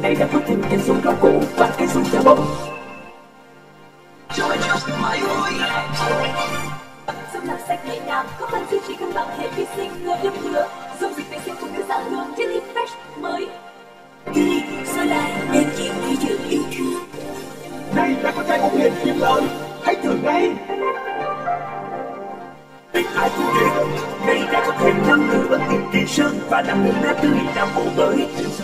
hay đã có thêm cái súng cao cổ và cái súng chà bông. Sông làm sạch nhẹ nhàng, có phần duy trì cân bằng hệ vi sinh người yêu thừa. Dung dịch vệ sinh phụ nữ dạng hương Jelly Fresh mới. Solar nên chịu thị trường yêu thương. Đây là con trai một nghìn kim lợi, hãy thử ngay. Tình ai cũng biết, đây đã có thêm năm nữa tiền kỳ sơn và năm nữa đã tươi năm màu mới.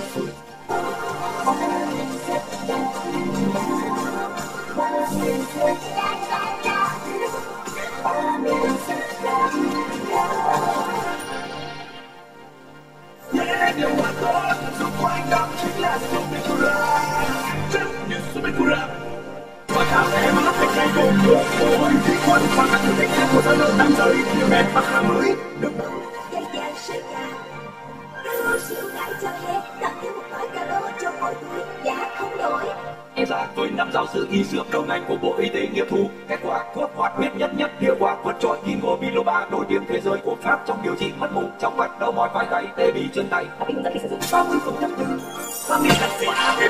Điều mà tốt xung quanh đó chính là Sumikura, chất như Sumikura. Và thảo em lắp thành cây gồm nước ôi thủy quân và các thử thách khác của giá lượng năm giới nhiều đẹp và khá mới được đâu. Cây dài sợi gà, caro siêu đại cho hết, tặng thêm một gói caro cho mỗi túi, giá không đổi. Em ra với năm giáo sư y dược đầu ngành của Bộ Y tế nghiệp thu, kết quả thuốc hoạt huyết nhất hiệu quả vượt trội Ginkgo biloba nổi tiếng thế giới của Pháp trong điều trị mất mụn, chóng mặt, đau mỏi vai gáy, tê bì chân tay. Và khi hướng dẫn khi sử dụng 30 không 4 và mình đặt